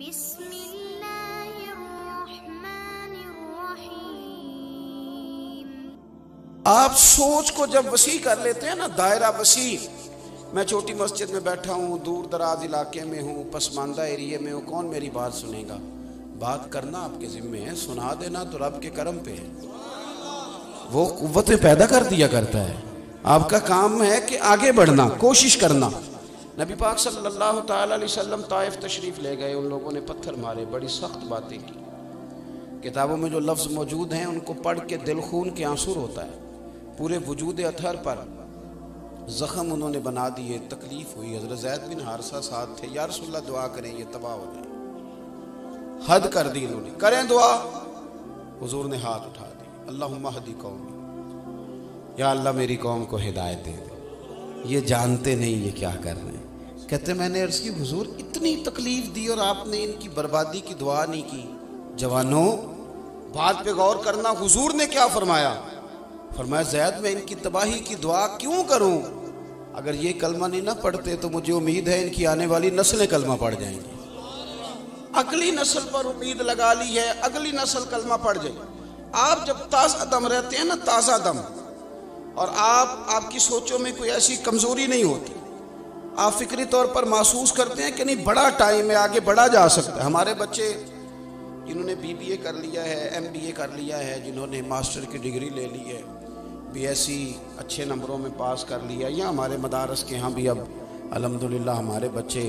आप सोच को जब वसी कर लेते हैं ना, दायरा वसी, मैं छोटी मस्जिद में बैठा हूँ, दूर दराज इलाके में हूँ, पसमानदा एरिए में हूँ, कौन मेरी बात सुनेगा? बात करना आपके जिम्मे है, सुना देना तो रब के करम पे है। वो कुव्वतें पैदा कर दिया करता है। आपका काम है कि आगे बढ़ना, कोशिश करना। नबी पाक सल्लल्लाहु ताला अलैहि वसल्लम ताइफ तशरीफ ले गए, उन लोगों ने पत्थर मारे, बड़ी सख्त बातें की। किताबों में जो लफ्ज़ मौजूद हैं उनको पढ़ के दिल खून के आंसू होता है। पूरे वजूद अतहर पर ज़ख़म उन्होंने बना दिए, तकलीफ़ हुई। हज़रत ज़ैद बिन हारिसा साथ थे, या रसूलल्लाह दुआ करें ये तबाह हो जाए। हद कर दी इन्होंने, करें दुआ। हुजूर ने हाथ उठा दी, अल्लाहुम्मा हदी कौमी, या अल्लाह मेरी कौम को हिदायत दे दे। ये जानते नहीं ये क्या कर रहे हैं। कहते मैंने अर्ज़ की हुजूर इतनी तकलीफ़ दी और आपने इनकी बर्बादी की दुआ नहीं की। जवानों बात पे गौर करना, हुजूर ने क्या फरमाया? फरमाया ज़ैद मैं इनकी तबाही की दुआ क्यों करूं? अगर ये कलमा नहीं ना पढ़ते तो मुझे उम्मीद है इनकी आने वाली नस्लें कलमा पढ़ जाएंगी। अगली नस्ल पर उम्मीद लगा ली है, अगली नस्ल कलमा पढ़ जाए। आप जब ताज़ा दम रहते हैं ना, ताज़ा दम, और आपकी सोचों में कोई ऐसी कमज़ोरी नहीं होती, आप फिक्री तौर पर महसूस करते हैं कि नहीं बड़ा टाइम है, आगे बढ़ा जा सकता है। हमारे बच्चे जिन्होंने BBA कर लिया है, MBA कर लिया है, जिन्होंने मास्टर की डिग्री ले ली है, BSc अच्छे नंबरों में पास कर लिया, या हमारे मदारस के यहाँ भी अब अल्हम्दुलिल्लाह हमारे बच्चे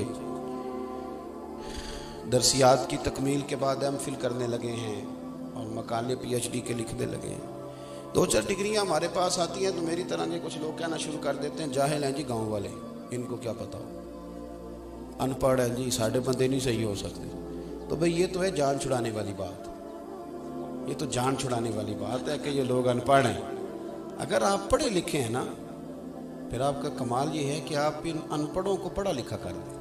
दरसियात की तकमील के बाद MPhil करने लगे हैं और मकाले PhD के लिखने लगे हैं। 2-4 डिग्रियाँ हमारे पास आती हैं तो मेरी तरह के कुछ लोग कहना शुरू कर देते हैं जाहिल हैं जी गाँव वाले, इनको क्या पता हो, अनपढ़ हैं जी, साढ़े बंदे नहीं सही हो सकते। तो भाई ये तो है जान छुड़ाने वाली बात, ये तो जान छुड़ाने वाली बात है कि ये लोग अनपढ़ हैं। अगर आप पढ़े लिखे हैं ना, फिर आपका कमाल ये है कि आप इन अनपढ़ों को पढ़ा लिखा कर दें।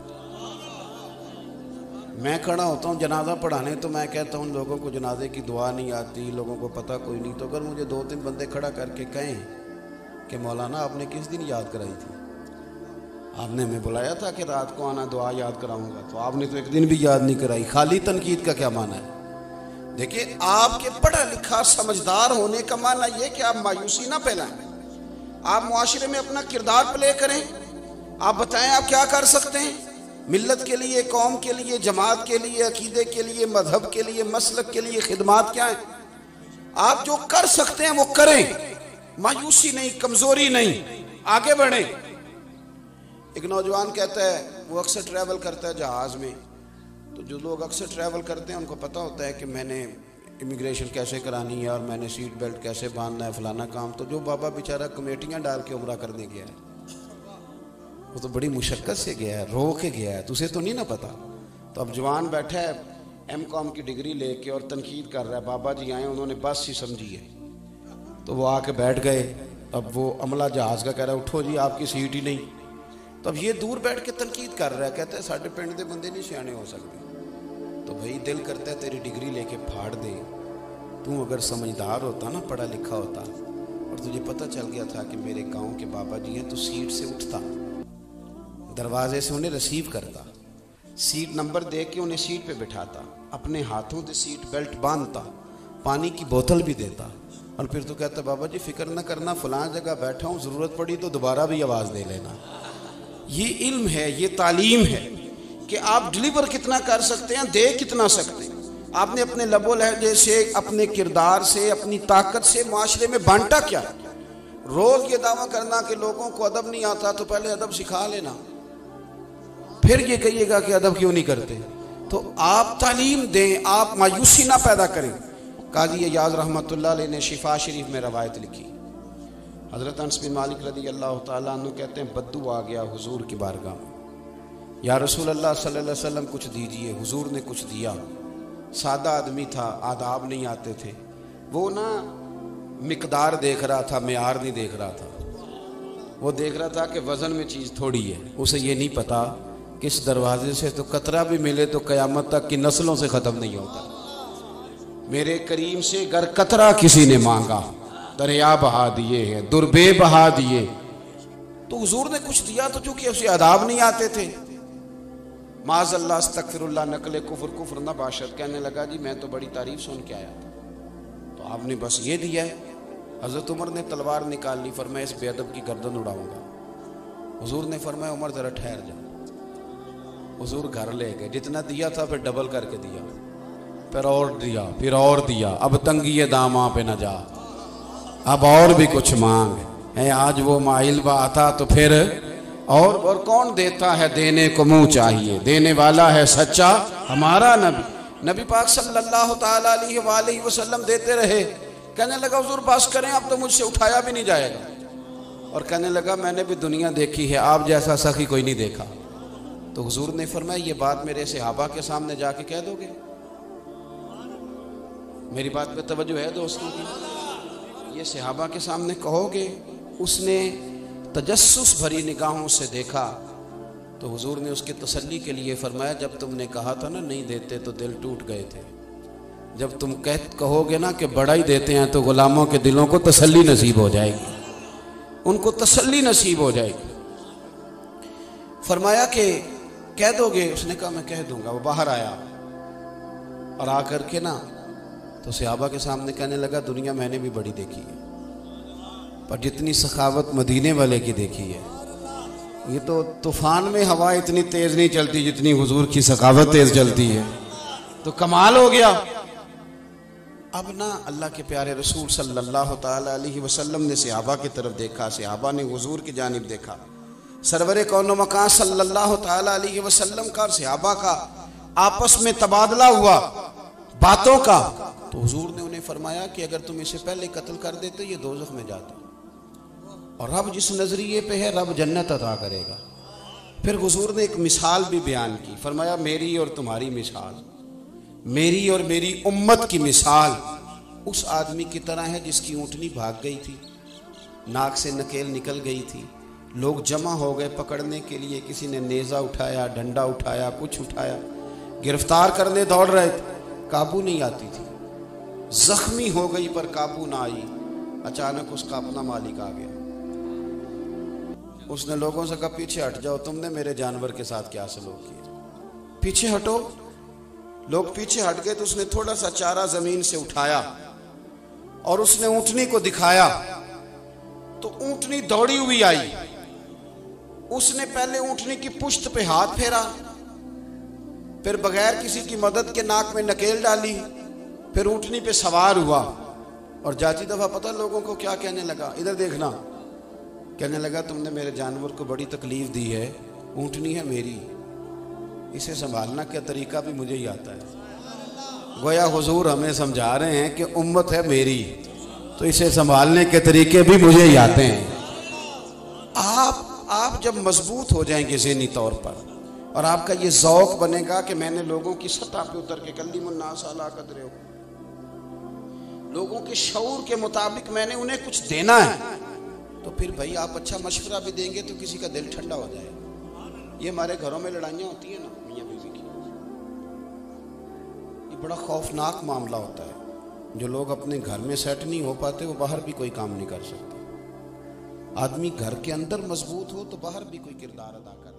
मैं खड़ा होता हूँ जनाजा पढ़ाने तो मैं कहता हूँ लोगों को जनाजे की दुआ नहीं आती, लोगों को पता कोई नहीं। तो अगर मुझे 2-3 बंदे खड़ा करके कहें कि मौलाना आपने किस दिन याद कराई थी, आपने हमें बुलाया था कि रात को आना दुआ याद कराऊंगा, तो आपने तो एक दिन भी याद नहीं कराई, खाली तनकीद का क्या माना है? देखिए आपके पढ़ा लिखा समझदार होने का माना यह कि आप मायूसी ना फैलाएं, आप मुआशरे में अपना किरदार प्ले करें, आप बताएं आप क्या कर सकते हैं मिल्लत के लिए, कौम के लिए, जमात के लिए, अकीदे के लिए, मजहब के लिए, मसलक के लिए खिदमात क्या है। आप जो कर सकते हैं वो करें, मायूसी नहीं, कमजोरी नहीं, आगे बढ़ें। एक नौजवान कहता है, वो अक्सर ट्रैवल करता है जहाज़ में, तो जो लोग अक्सर ट्रैवल करते हैं उनको पता होता है कि मैंने इमिग्रेशन कैसे करानी है और मैंने सीट बेल्ट कैसे बांधना है, फलाना काम। तो जो बाबा बेचारा कमेटियाँ डाल के उम्रा करने गया है, वो तो बड़ी मुशक्क़त से गया है, रो के गया है, तुझे तो नहीं ना पता। तो अब जवान बैठा है MCOM की डिग्री लेके और तनकीद कर रहा है, बाबा जी आए उन्होंने बस ही समझी है, तो वो आके बैठ गए। अब वो अमला जहाज़ का कह रहा है उठो जी आपकी सीट ही नहीं। तो अब ये दूर बैठ के तनकीद कर रहा है, कहता है साढ़े पिंड के बंदे नहीं सियाने हो सकते। तो भाई दिल करता है तेरी डिग्री लेके फाड़ दे। तू अगर समझदार होता ना, पढ़ा लिखा होता, और तुझे पता चल गया था कि मेरे गांव के बाबा जी हैं, तो सीट से उठता, दरवाजे से उन्हें रिसीव करता, सीट नंबर दे के उन्हें सीट पे बिठाता, अपने हाथों से सीट बेल्ट बांधता, पानी की बोतल भी देता, और फिर तो कहता बाबा जी फिक्र न करना, फलां जगह बैठा हूँ, ज़रूरत पड़ी तो दोबारा भी आवाज़ दे लेना। ये इल्म है, ये तालीम है कि आप डिलीवर कितना कर सकते हैं, दे कितना सकते हैं। आपने अपने लबो लहजे से, अपने किरदार से, अपनी ताकत से माशरे में बांटा क्या। रोज ये दावा करना कि लोगों को अदब नहीं आता, तो पहले अदब सिखा लेना, फिर ये कहिएगा कि अदब क्यों नहीं करते। तो आप तालीम दें, आप मायूसी ना पैदा करें। काजी अय्याज रहमतुल्लाह अलैह ने शिफा शरीफ में रवायत लिखी, हज़रत अनस बिन मालिक रज़ी अल्लाह तआला अन्हु कहते हैं बद्दू आ गया हुजूर की बारगाह में, या रसूल अल्लाह सल्लल्लाहु अलैहि वसल्लम कुछ दीजिए। हुजूर ने कुछ दिया। सादा आदमी था, आदाब नहीं आते थे, वो ना मिकदार देख रहा था, मेयार नहीं देख रहा था। वो देख रहा था कि वज़न में चीज़ थोड़ी है, उसे ये नहीं पता किस दरवाजे से तो कतरा भी मिले तो क़यामत तक की नस्लों से ख़त्म नहीं होता। मेरे करीम से गर कतरा किसी ने मांगा, दरिया बहा दिए हैं, दुर्बे बहा दिए। तो हुजूर ने कुछ दिया तो चूंकि उसे आदाब नहीं आते थे, माज़ल्लाह अस्तग़फिरुल्लाह नकले कुफ्र न बाशत। कहने लगा जी मैं तो बड़ी तारीफ सुन के आया था, तो आपने बस ये दिया है। हज़रत उमर ने तलवार निकाल ली, फरमाया इस बेअदब की गर्दन उड़ाऊंगा। हुजूर ने फरमाया उमर ज़रा ठहर जा। हुजूर घर ले गए, जितना दिया था फिर डबल करके दिया, फिर और दिया, फिर और दिया। अब तंगी दामा पे न जा, अब और भी कुछ मांग है। आज वो माइल बा आता तो फिर और कौन देता है, देने को मुंह चाहिए, देने वाला है सच्चा हमारा नबी। नबी पाक सल्लल्लाहु ताला अलैहि वसल्लम देते रहे। कहने लगा हुजूर बस करें, अब तो मुझसे उठाया भी नहीं जाएगा। और कहने लगा मैंने भी दुनिया देखी है, आप जैसा सखी कोई नहीं देखा। तो हुजूर ने फरमाया ये बात मेरे सहाबा के सामने जाके कह दोगे? मेरी बात पे तवज्जो है दोस्तों की? ये सहाबा के सामने कहोगे? उसने तजस्सुस भरी निगाहों से देखा तो हुजूर ने उसकी तसल्ली के लिए फरमाया जब तुमने कहा था ना नहीं देते तो दिल टूट गए थे। जब तुम कहोगे ना कि बड़ा ही देते हैं तो गुलामों के दिलों को तसल्ली नसीब हो जाएगी, उनको तसल्ली नसीब हो जाएगी। फरमाया कि कह दोगे? उसने कहा मैं कह दूंगा। वो बाहर आया और आकर के ना तो सहाबा के सामने कहने लगा दुनिया मैंने भी बड़ी देखी है, पर जितनी सखावत मदीने वाले की देखी है, ये तो तूफान में हवा इतनी तेज नहीं चलती जितनी हुजूर की सखावत तेज चलती है, तो कमाल हो गया। अब ना अल्लाह के प्यारे रसूल सल्लल्लाहु ताला अलैहि वसल्लम ने सहाबा की तरफ देखा, सहाबा ने हुजूर की जानिब देखा। सरवरे कौनो मकान सल्लल्लाहु ताला अलैहि वसल्लम का और सहाबा का आपस में तबादला हुआ बातों का। तो हुजूर ने उन्हें फरमाया कि अगर तुम इसे पहले कत्ल कर देते ये दोज़ख में जाता, और रब जिस नजरिए पे है रब जन्नत अता करेगा। फिर हुजूर ने एक मिसाल भी बयान की, फरमाया मेरी और तुम्हारी मिसाल, मेरी और मेरी उम्मत की मिसाल उस आदमी की तरह है जिसकी ऊँटनी भाग गई थी, नाक से नकेल निकल गई थी, लोग जमा हो गए पकड़ने के लिए, किसी ने नेज़ा उठाया, डंडा उठाया, कुछ उठाया, गिरफ्तार करने दौड़ रहे थे, काबू नहीं आती थी, जख्मी हो गई पर काबू ना आई। अचानक उसका अपना मालिक आ गया, उसने लोगों से कहा पीछे हट जाओ, तुमने मेरे जानवर के साथ क्या सलूक किया, पीछे हटो। लोग पीछे हट गए तो उसने थोड़ा सा चारा जमीन से उठाया और उसने ऊँटनी को दिखाया, तो ऊँटनी दौड़ी हुई आई। उसने पहले ऊँटनी की पुश्त पे हाथ फेरा, फिर बगैर किसी की मदद के नाक में नकेल डाली, फिर ऊँटनी पे सवार हुआ और जाती दफा पता लोगों को क्या कहने लगा, इधर देखना, कहने लगा तुमने मेरे जानवर को बड़ी तकलीफ दी है, ऊँटनी है मेरी, इसे संभालना का तरीका भी मुझे ही आता है। गोया हुजूर हमें समझा रहे हैं कि उम्मत है मेरी तो इसे संभालने के तरीके भी मुझे ही आते हैं। आप जब मजबूत हो जाएंगे ज़हनी तौर पर और आपका ये ज़ौक़ बनेगा कि मैंने लोगों की सतह पे उतर के कल्लिमुन्नास अला क़द्रि, लोगों के शऊर के मुताबिक मैंने उन्हें कुछ देना है, तो फिर भाई आप अच्छा मशवरा भी देंगे तो किसी का दिल ठंडा हो जाएगा। ये हमारे घरों में लड़ाइयाँ होती हैं ना मियाँ बीवी की, ये बड़ा खौफनाक मामला होता है। जो लोग अपने घर में सेट नहीं हो पाते वो बाहर भी कोई काम नहीं कर सकते। आदमी घर के अंदर मजबूत हो तो बाहर भी कोई किरदार अदा कर